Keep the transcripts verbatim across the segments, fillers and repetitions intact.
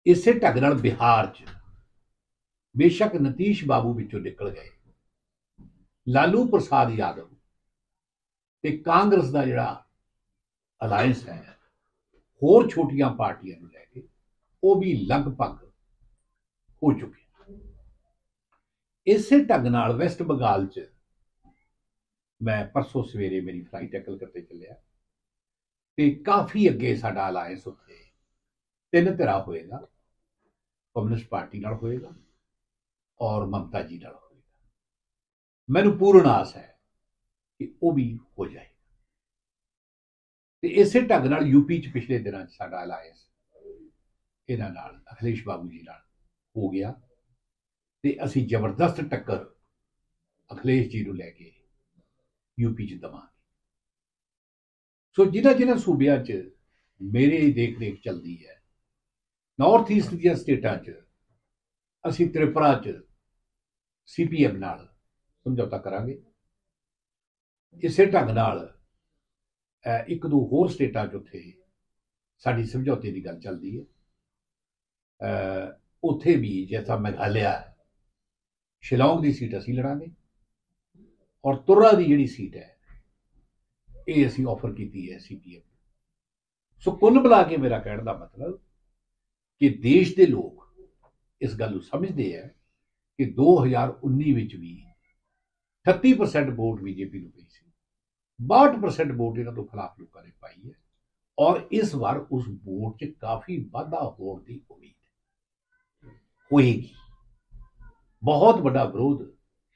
इसे ढंग नाल बिहार च बेशक नीतीश बाबू विचों निकल गए, लालू प्रसाद यादव ते कांग्रेस का जिहड़ा अलायंस है होर छोटियां पार्टियां नूं लैके वो भी लगभग हो चुके। इसे ढंग नाल वैस्ट बंगाल च मैं परसों सवेरे मेरी फ्लाइट टैकल करते चलिया ते काफ़ी अगे साडा अलायंस उत्थे तीन धिरा होएगा, कम्युनिस्ट पार्टी नाल होएगा और ममता जी नाल होएगा। मैनूं पूर्ण आस है कि वो भी हो जाएगा। ते इसे ढंग नाल यूपी च पिछले दिनों साडा अलायंस इन्हां नाल अखिलेश बाबू जी नाल हो गया ते असीं जबरदस्त टक्कर अखिलेश जी नूं लैके यूपी च दवांगे। सो जिन्हां जिन्हां सूबियां च मेरे देख रेख चलती है, नॉर्थ ईस्ट दी स्टेटां च असीं त्रिपुरा च सी पी एम नाल समझौता करांगे। इसे ढंग नाल एक दो होर स्टेटां च उत्थे साडी समझौते की गल चलती है। उत्थे भी जैसा मेघालय है, शिलोंग की सीट असीं लड़ांगे और तुर्रा की जिहड़ी सीट है ये असीं ऑफर की है सी पी एम। सो कुल मिला के मेरा कहने का मतलब कि देश के लोग इस गल समझते हैं कि दो हज़ार उन्नी विच भी अठत्ती परसेंट वोट बीजेपी को पई सी, बाहठ परसेंट वोट इन्हों तो खिलाफ लोगों ने पाई है और इस बार उस वोट च काफ़ी वाधा होने की उम्मीद होएगी। बहुत बड़ा विरोध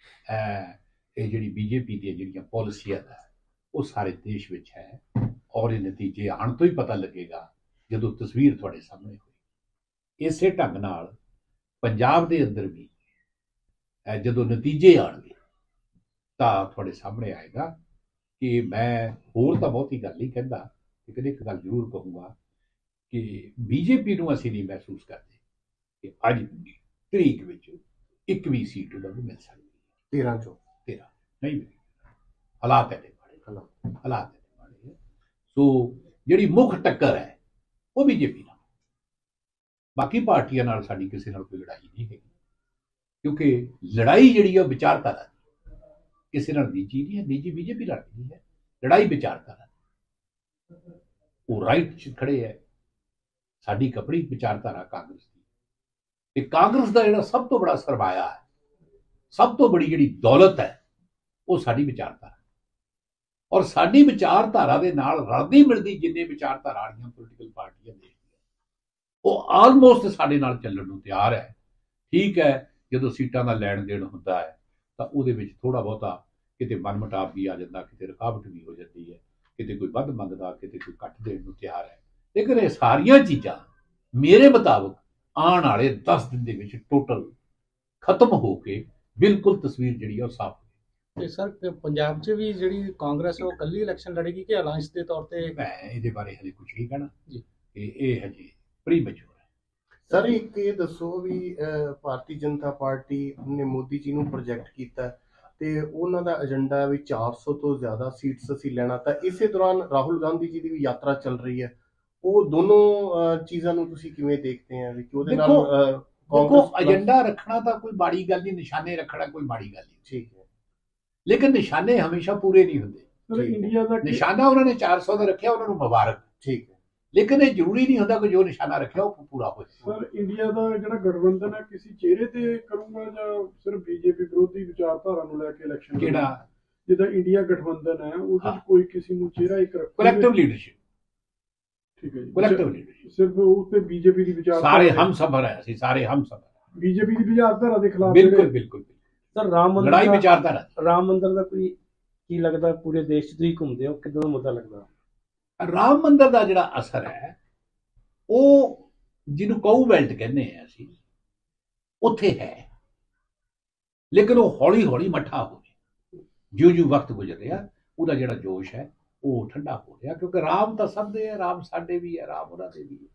जी बीजेपी दी जिहड़ियां पॉलिसियां है वो सारे देश में है और ये नतीजे आने तो ही पता लगेगा जदों तस्वीर थोड़े सामने हुई। इसे ढंग नाल पंजाब के अंदर भी जदों नतीजे आएंगे तो थोड़े सामने आएगा कि मैं होर तो बहुत ही गल नहीं कहता, लेकिन एक गल जरूर कहूँगा कि बीजेपी को असीं नहीं महसूस करते कि अज तरीक विच एक भी सीट उन्होंने मिल सकती है। तेरह चो तेरह नहीं मिली, हालात है हालात है। सो जिहड़ी मुख टक्कर है वो बीजेपी नाल, बाकी पार्टियां नाल साडी किसी नाल कोई लड़ाई नहीं है, क्योंकि लड़ाई जिहड़ी है विचारधारा किसी नाल निजी नहीं है, निजी बीजेपी नाल नहीं है, लड़ाई विचारधारा वो राइट च खड़े है। साडी कपड़ी विचारधारा कांग्रेस की, ते कांग्रेस का जिहड़ा सब तो बड़ा सरमाया है, सब तो बड़ी जिहड़ी दौलत है वो साडी विचारधारा और साडी विचारधारा दे नाल रलदी मिलदी जिन्ने विचारधारा वालियां पोलिटिकल पार्टियां देश वो आलमोस्ट साडे नाल चलण नूं तैयार है। ठीक है, जदों सीटां दा लैण देण हुंदा है तां उहदे विच थोड़ा बहुता किते मनमुटाव भी आ जांदा, किते रुकावट भी हो जाती है, किते कोई वध मंगदा, किते कोई घट देण नूं तैयार है। लेकिन ये सारियां चीज़ां मेरे मुताबिक आने वाले दस दिन दे विच टोटल खत्म हो के बिल्कुल तस्वीर जिहड़ी है साफ ਤੇ ਸਰ पंजाब च भी ਜਿਹੜੀ कांग्रेस है वो कल्ली इलैक्शन लड़ेगी कि अलायंस के तौर पे? मैं इहदे बारे हले कुछ नहीं कहना जी, ये हजे प्रीमैच्योर है। सर एक ये दसो भी भारतीय जनता पार्टी ने मोदी जी ਨੂੰ ਪ੍ਰੋਜੈਕਟ ਕੀਤਾ ਤੇ ਉਹਨਾਂ ਦਾ ਏਜੰਡਾ ਵੀ चार सौ ਤੋਂ ਜ਼ਿਆਦਾ ਸੀਟਸ ਅਸੀਂ ਲੈਣਾ, ਤਾਂ ਇਸੇ ਦੌਰਾਨ ਰਾਹੁਲ ਗਾਂਧੀ ਜੀ ਦੀ ਵੀ ਯਾਤਰਾ ਚੱਲ ਰਹੀ ਹੈ। ਉਹ ਦੋਨੋਂ ਚੀਜ਼ਾਂ ਨੂੰ ਤੁਸੀਂ ਕਿਵੇਂ ਦੇਖਦੇ ਆ ਵੀ ਕਿ ਉਹਦੇ ਨਾਲ देखो एजेंडा रखना तो कोई माड़ी गल नहीं, निशाने रखना कोई माड़ी गल नहीं, ठीक है, लेकिन निशाने हमेशा पूरे नहीं होंगे। इंडिया का निशाना उन्होंने चार सौ का रखा, उन्होंने मुबारक, ठीक है, लेकिन ये जरूरी नहीं होता कि जो निशाना रखा वो पूरा हो। सर इंडिया का जो गठबंधन है किसी चेहरे ते करूंगा या सिर्फ बीजेपी विरोधी विचारधारा ਨੂੰ ਲੈ ਕੇ इलेक्शन ਕਿਹੜਾ ਜਿੱਦਾਂ ਇੰਡੀਆ ਗਠਬੰਧਨ ਹੈ ਉਹਦੇ ਵਿੱਚ ਕੋਈ ਕਿਸੇ ਨੂੰ ਚਿਹਰਾ ਇੱਕ ਰੱਖੋ, कलेक्टिव लीडरशिप, ठीक है जी, कलेक्टिव लीडरशिप सिर्फ ਉੱਤੇ बीजेपी ਦੀ ਵਿਚਾਰਧਾਰਾ सारे हम सफर है, ਅਸੀਂ ਸਾਰੇ हम सफर बीजेपी ਦੀ ਵਿਚਾਰਧਾਰਾ ਦੇ ਖਿਲਾਫ बिल्कुल बिल्कुल सर राम मंदिर लड़ाई विचारधारा राम मंदिर का कोई की लगता पूरे देश च ਤੁਸੀਂ ਘੁੰਮਦੇ ਹੋ ਕਿਦਾਂ ਦਾ ਮੁੱਦਾ ਲੱਗਦਾ? राम मंदिर का जिहड़ा असर है वो जिन्हों कऊ बेल्ट कहने हैं असीं उत्थे है, लेकिन वो हौली हौली मठा हो गया जिउं जिउं वक्त गुजर रहा उसका जिहड़ा जोश है वो ठंडा हो रहा, क्योंकि राम तो सब दे है, राम साडे भी है, राम उन्हां दे भी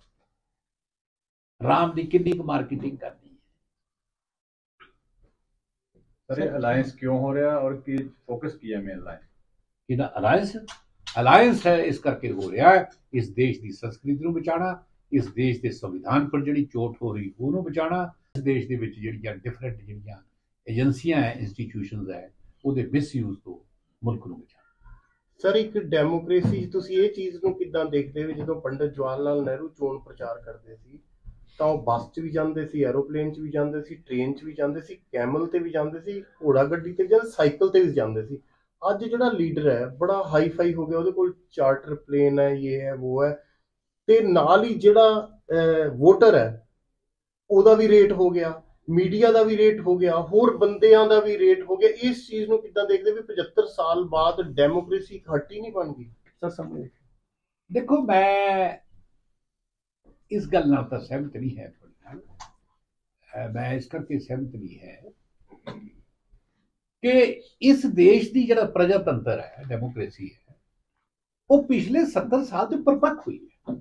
है। राम की कितनी मार्केटिंग करनी है। सर अलायंस क्यों हो रहा और कि फोकस किया में अलायंस कि अलायंस अलायंस है इस करके हो रहा है इस देश की संस्कृति को बचाना, ਇਸ ਦੇਸ਼ ਦੇ ਸੰਵਿਧਾਨ ਪਰ ਜਿਹੜੀ ਚੋਟ ਹੋ ਰਹੀ ਉਹਨੂੰ ਬਚਾਉਣਾ, ਇਸ ਦੇਸ਼ ਦੇ ਵਿੱਚ ਜਿਹੜੀਆਂ ਡਿਫਰੈਂਟ ਜਿਹੜੀਆਂ ਏਜੰਸੀਆਂ ਹੈ, ਇੰਸਟੀਟਿਊਸ਼ਨਸ ਹੈ, ਉਹਦੇ ਮਿਸਯੂਜ਼ ਤੋਂ ਮੁਲਕ ਨੂੰ ਬਚਾਉਣਾ। ਸਰ, ਇੱਕ ਡੈਮੋਕ੍ਰੇਸੀ 'ਚ ਤੁਸੀਂ ਇਹ ਚੀਜ਼ ਨੂੰ ਕਿੱਦਾਂ ਦੇਖਦੇ ਹੋ? ਜਦੋਂ ਪੰਡਿਤ ਜਵਾਹਰ ਲਾਲ ਨਹਿਰੂ ਚੋਣ ਪ੍ਰਚਾਰ ਕਰਦੇ ਸੀ ਤਾਂ ਉਹ ਬੱਸ 'ਚ ਵੀ ਜਾਂਦੇ ਸੀ, ਐਰੋਪਲੇਨ 'ਚ ਵੀ ਜਾਂਦੇ ਸੀ, ਟ੍ਰੇਨ 'ਚ ਵੀ ਜਾਂਦੇ ਸੀ, ਕੈਮਲ ਤੇ ਵੀ ਜਾਂਦੇ ਸੀ, ਘੋੜਾ ਗੱਡੀ ਤੇ ਵੀ ਜਾਂਦੇ, ਸਾਈਕਲ ਤੇ ਵੀ ਜਾਂਦੇ ਸੀ। ਅੱਜ ਜਿਹੜਾ ਲੀਡਰ ਹੈ ਬੜਾ ਹਾਈ ਫਾਈ ਹੋ ਗਿਆ, ਉਹਦੇ ਕੋਲ ਚਾਰਟਰ ਪਲੇਨ ਹੈ, ਇਹ ਹੈ ਉਹ ਹੈ, ਤੇ ਨਾਲ ਹੀ ਜਿਹੜਾ ਵੋਟਰ ਹੈ ਉਹਦਾ ਵੀ ਰੇਟ ਹੋ ਗਿਆ, ਮੀਡੀਆ ਦਾ ਵੀ ਰੇਟ ਹੋ ਗਿਆ, ਹੋਰ ਬੰਦਿਆਂ ਦਾ ਵੀ ਰੇਟ ਹੋ ਗਿਆ। ਇਸ ਚੀਜ਼ ਨੂੰ ਕਿੱਦਾਂ ਦੇਖਦੇ ਵੀ ਪਝੱਤਰ ਸਾਲ ਬਾਅਦ ਡੈਮੋਕ੍ਰੇਸੀ ਘੱਟ ਹੀ ਨਹੀਂ ਬਣ ਗਈ? ਸਰ ਸਮਝ ਦੇਖੋ, ਮੈਂ ਇਸ ਗੱਲ ਨਾਲ ਤਾਂ ਸਹਿਮਤ ਨਹੀਂ ਹੈ ਤੁਹਾਡੇ ਨਾਲ। ਅਹ ਮੈਂ ਇਸ ਕਰਕੇ ਸਹਿਮਤ ਨਹੀਂ ਹੈ ਕਿ ਇਸ ਦੇਸ਼ ਦੀ ਜਿਹੜਾ ਪ੍ਰਜਾਤੰਤਰ ਹੈ, ਡੈਮੋਕ੍ਰੇਸੀ ਹੈ, ਉਹ ਪਿਛਲੇ ਸੱਤਰ ਸਾਲ ਤੋਂ ਪਰਪੱਕ ਹੋਈ ਹੈ।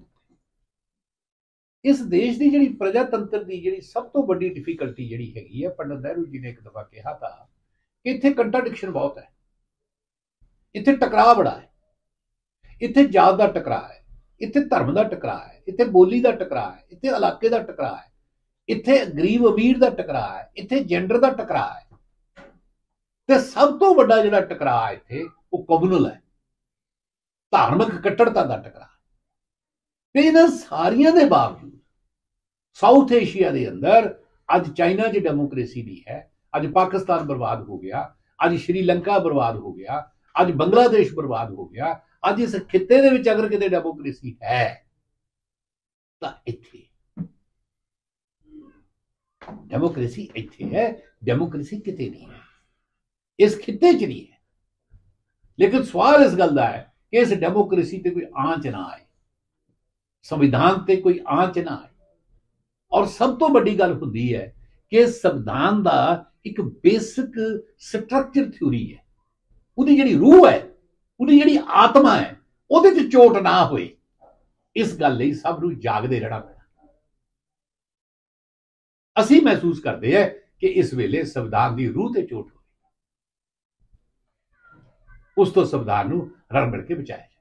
ਇਸ ਦੇਸ਼ ਦੀ ਜਿਹੜੀ ਪ੍ਰਜਾਤੰਤਰ ਦੀ ਜਿਹੜੀ ਸਭ ਤੋਂ ਵੱਡੀ ਡਿਫਿਕਲਟੀ ਜਿਹੜੀ ਹੈਗੀ ਹੈ, ਪੰਡਿਤ ਨਹਿਰੂ ਜੀ ਨੇ ਇੱਕ ਦਫਾ ਕਿਹਾ ਤਾਂ ਕਿ ਇੱਥੇ ਕੰਟਰਾਡਿਕਸ਼ਨ ਬਹੁਤ ਹੈ, ਇੱਥੇ ਟਕਰਾਅ ਬੜਾ ਹੈ, ਇੱਥੇ ਜਾਤ ਦਾ ਟਕਰਾਅ ਹੈ, ਇੱਥੇ ਧਰਮ ਦਾ ਟਕਰਾਅ ਹੈ, ਇੱਥੇ ਬੋਲੀ ਦਾ ਟਕਰਾਅ ਹੈ, ਇੱਥੇ ਇਲਾਕੇ ਦਾ ਟਕਰਾਅ ਹੈ, ਇੱਥੇ ਗਰੀਬ ਅਮੀਰ ਦਾ ਟਕਰਾਅ ਹੈ, ਇੱਥੇ ਜੈਂਡਰ ਦਾ ਟਕਰਾਅ ਹੈ, ਤੇ ਸਭ ਤੋਂ ਵੱਡਾ ਜਿਹੜਾ ਟਕਰਾਅ ਇੱਥੇ ਉਹ ਕਮਿਊਨਲ ਹੈ, ਧਾਰਮਿਕ ਕੱਟੜਤਾ ਦਾ ਟਕਰਾਅ। ਤੇ ਇਹਨਾਂ ਸਾਰੀਆਂ ਦੇ ਬਾਵਜੂਦ ਸਾਊਥ ਏਸ਼ੀਆ ਦੇ ਅੰਦਰ ਅੱਜ ਚਾਈਨਾ 'ਚ ਡੈਮੋਕ੍ਰੇਸੀ ਨਹੀਂ ਹੈ, ਅੱਜ ਪਾਕਿਸਤਾਨ ਬਰਬਾਦ ਹੋ ਗਿਆ, ਅੱਜ ਸ਼੍ਰੀਲੰਕਾ ਬਰਬਾਦ ਹੋ ਗਿਆ, ਅੱਜ ਬੰਗਲਾਦੇਸ਼ ਬਰਬਾਦ ਹੋ ਗਿਆ। ਅੱਜ ਇਸ ਖਿੱਤੇ ਦੇ ਵਿੱਚ ਅਗਰ ਕਿਤੇ ਡੈਮੋਕ੍ਰੇਸੀ ਹੈ ਤਾਂ ਇੱਥੇ ਡੈਮੋਕ੍ਰੇਸੀ ਇੱਥੇ ਹੈ, ਡੈਮੋਕ੍ਰੇਸੀ ਕਿਤੇ ਨਹੀਂ ਹੈ, ਇਸ ਖਿੱਤੇ 'ਚ ਨਹੀਂ ਹੈ। ਲੇਕਿਨ ਸਵਾਲ ਇਸ ਗੱਲ ਦਾ ਹੈ ਕਿ ਇਸ ਡੈਮੋਕ੍ਰੇਸੀ ਤੇ ਕੋਈ ਆਂਚ ਨਾ ਆਏ, ਸੰਵਿਧਾਨ ਤੇ ਕੋਈ ਆਂਚ ਨਾ ਆਏ। ਔਰ ਸਭ ਤੋਂ ਵੱਡੀ ਗੱਲ ਹੁੰਦੀ ਹੈ ਕਿ ਸੰਵਿਧਾਨ ਦਾ ਇੱਕ ਬੇਸਿਕ ਸਟਰਕਚਰ ਥਿਊਰੀ ਹੈ, ਉਹਦੀ ਜਿਹੜੀ ਰੂਹ ਹੈ, ਉਹਦੀ ਜਿਹੜੀ ਆਤਮਾ ਹੈ, ਉਹਦੇ 'ਚ ਚੋਟ ਨਾ ਹੋਏ। ਇਸ ਗੱਲ ਲਈ ਸਭ ਨੂੰ ਜਾਗਦੇ ਰਹਿਣਾ ਪੈਣਾ। ਅਸੀਂ ਮਹਿਸੂਸ ਕਰਦੇ ਹਾਂ ਕਿ ਇਸ ਵੇਲੇ ਸੰਵਿਧਾਨ ਦੀ ਰੂਹ ਤੇ ਚੋਟ ਹੋਈ, ਉਸ ਤੋਂ ਸੰਵਿਧਾਨ ਨੂੰ ਰਲ ਮਿਲ ਕੇ ਬਚਾਇਆ।